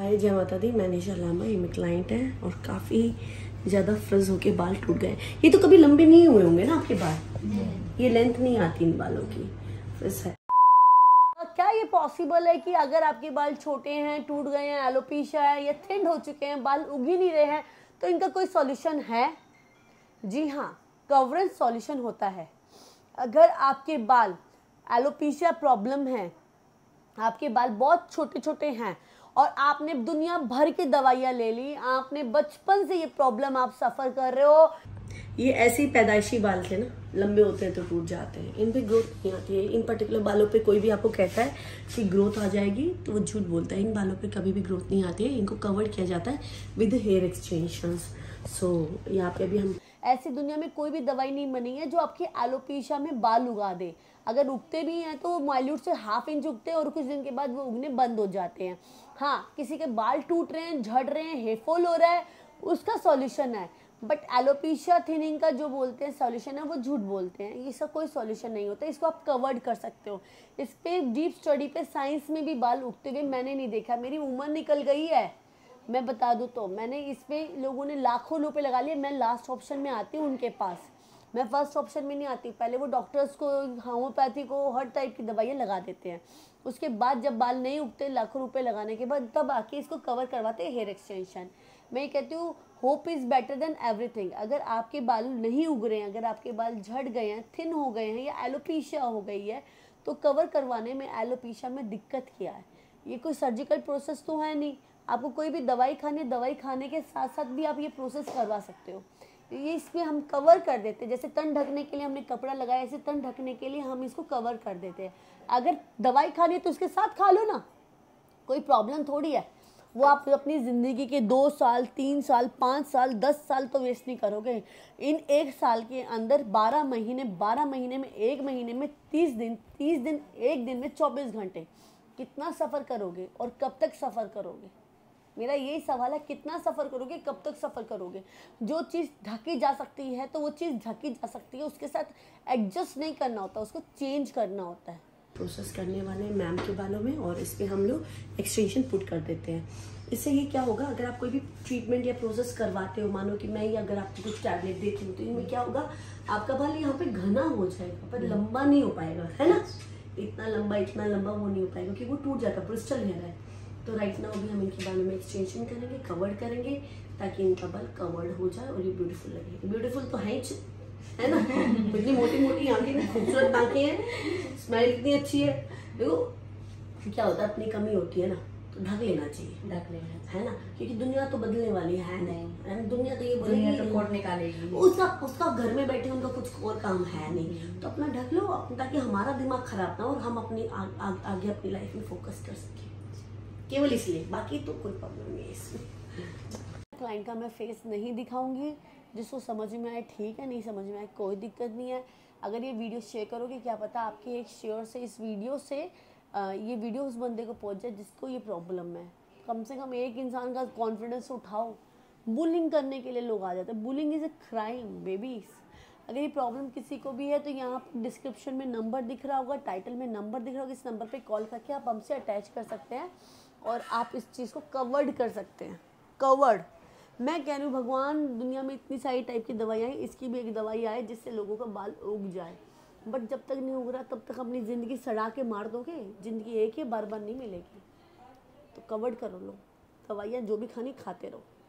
हाय जय माता दी। मैं निशा लामा, ये मेरे क्लाइंट है और काफ़ी ज़्यादा फ्रिज होके बाल टूट गए। ये तो कभी लंबे नहीं हुए होंगे ना आपके बाल? ये लेंथ नहीं आती इन बालों की, फ्रिज है। क्या ये पॉसिबल है कि अगर आपके बाल छोटे हैं, टूट गए हैं, एलोपेशिया है या थिन हो चुके हैं, बाल उग ही नहीं रहे हैं, तो इनका कोई सॉल्यूशन है? जी हाँ, कवरेज सॉल्यूशन होता है। अगर आपके बाल एलोपेशिया प्रॉब्लम है, आपके बाल बहुत छोटे छोटे हैं और आपने दुनिया भर की दवाइयाँ ले ली, आपने बचपन से ये प्रॉब्लम आप सफ़र कर रहे हो। ये ऐसे ही पैदाइशी बाल थे ना, लंबे होते हैं तो टूट जाते हैं, इन पे ग्रोथ नहीं आती है। इन पर्टिकुलर बालों पे कोई भी आपको कहता है कि ग्रोथ आ जाएगी तो वो झूठ बोलता है। इन बालों पे कभी भी ग्रोथ नहीं आती है, इनको कवर किया जाता है विद हेयर एक्सटेंशंस। सो यहाँ पे अभी हम ऐसी दुनिया में कोई भी दवाई नहीं बनी है जो आपके एलोपेशिया में बाल उगा दे। अगर उगते भी हैं तो माइल्यूट से ½ इंच उगते हैं और कुछ दिन के बाद वो उगने बंद हो जाते हैं। हाँ, किसी के बाल टूट रहे हैं, झड़ रहे हैं, हेयर फॉल हो रहा है, उसका सॉल्यूशन है। बट एलोपेशिया थिनिंग का जो बोलते हैं सॉल्यूशन है, वो झूठ बोलते हैं। ये सब कोई सॉल्यूशन नहीं होता, इसको आप कवर्ड कर सकते हो। इस पे डीप स्टडी पे साइंस में भी बाल उगते हुए मैंने नहीं देखा। मेरी उम्र निकल गई है, मैं बता दूँ तो मैंने इस पे लोगों ने लाखों रुपए लगा लिए। मैं लास्ट ऑप्शन में आती हूँ उनके पास, मैं फर्स्ट ऑप्शन में नहीं आती। पहले वो डॉक्टर्स को, होम्योपैथी को, हर टाइप की दवाइयाँ लगा देते हैं। उसके बाद जब बाल नहीं उगते, लाखों रुपए लगाने के बाद, तब आके इसको कवर करवाते हैं हेयर एक्सटेंशन। मैं ये कहती हूँ hope is better than everything. अगर आपके बाल नहीं उग रहे हैं, अगर आपके बाल झड़ गए हैं, थिन हो गए हैं या एलोपेशिया हो गई है, तो कवर करवाने में एलोपेशिया में दिक्कत क्या है? ये कोई सर्जिकल प्रोसेस तो है नहीं। आपको कोई भी दवाई खानी है, दवाई खाने के साथ साथ भी आप ये प्रोसेस करवा सकते हो। ये इसमें हम कवर कर देते हैं। जैसे तन ढकने के लिए हमने कपड़ा लगाया, ऐसे तन ढकने के लिए हम इसको कवर कर देते हैं। अगर दवाई खानी है तो उसके साथ खा लो ना, कोई प्रॉब्लम थोड़ी है। वो आप अपनी ज़िंदगी के 2 साल, 3 साल, 5 साल, 10 साल तो वेस्ट नहीं करोगे। इन 1 साल के अंदर 12 महीने, 12 महीने में 1 महीने में 30 दिन, 30 दिन 1 दिन में 24 घंटे, कितना सफ़र करोगे और कब तक सफ़र करोगे? मेरा यही सवाल है, कितना सफ़र करोगे, कब तक सफ़र करोगे? जो चीज़ ढकी जा सकती है तो वो चीज़ ढकी जा सकती है, उसके साथ एडजस्ट नहीं करना होता, उसको चेंज करना होता है। प्रोसेस करने वाले हैं मैम के बालों में और इस पे हम लोग एक्सटेंशन पुट कर देते हैं। इससे ये क्या होगा, अगर आप कोई भी ट्रीटमेंट या प्रोसेस करवाते हो, मानो कि मैं ही अगर आपको कुछ टैबलेट देती हूँ, तो इनमें क्या होगा, आपका बाल यहाँ पे घना हो जाएगा पर लंबा नहीं हो पाएगा, है ना? इतना लंबा वो नहीं हो पाएगा क्योंकि वो टूट जाता है, क्रिस्टल हेयर है। तो राइट नाउ अभी हम इनके बालों में एक्सटेंशन करेंगे, कवर्ड करेंगे, ताकि इनका बाल कवर्ड हो जाए और ये ब्यूटीफुल लगे। ब्यूटीफुल तो है ना? इतनी मोटी मोटी आंखें, खूबसूरत आंखें हैं, स्माइल इतनी अच्छी है। देखो क्या होता है, अपनी कमी होती है ना, तो ढक लेना चाहिए, ढक लेना है ना? क्योंकि दुनिया तो बदलने वाली है नहीं, है ना? दुनिया तो ये दुनिया बोलेगी, तो कोड निकालेगी। उसका घर में बैठे उनका कुछ और काम है नहीं, तो अपना ढक लो ताकि हमारा दिमाग खराब ना हो और हम अपनी आगे अपनी लाइफ में फोकस कर सकें, केवल इसलिए। बाकी तो कोई प्रॉब्लम नहीं है इसमें। क्लाइंट का मैं फेस नहीं दिखाऊंगी, जिसको समझ में आए ठीक है, नहीं समझ में आए कोई दिक्कत नहीं है। अगर ये वीडियो शेयर करोगे, क्या पता आपके एक शेयर से, इस वीडियो से ये वीडियो उस बंदे को पहुंच जाए जिसको ये प्रॉब्लम है। कम से कम एक इंसान का कॉन्फिडेंस उठाओ। बुलिंग करने के लिए लोग आ जाते हैं। Bullying is a crime babies. अगर ये प्रॉब्लम किसी को भी है तो यहाँ पर डिस्क्रिप्शन में नंबर दिख रहा होगा, टाइटल में नंबर दिख रहा होगा, इस नंबर पे कॉल करके आप हमसे अटैच कर सकते हैं और आप इस चीज़ को कवर्ड कर सकते हैं। कवर्ड, मैं कह रही हूँ, भगवान, दुनिया में इतनी सारी टाइप की दवाइयाँ हैं, इसकी भी एक दवाई आए जिससे लोगों का बाल उग जाए। बट जब तक नहीं उग रहा तब तक अपनी ज़िंदगी सड़ा के मार दोगे। ज़िंदगी एक ही बार बार नहीं मिलेगी, तो कवर्ड करो लो। दवाइयाँ जो भी खानी खाते रहो।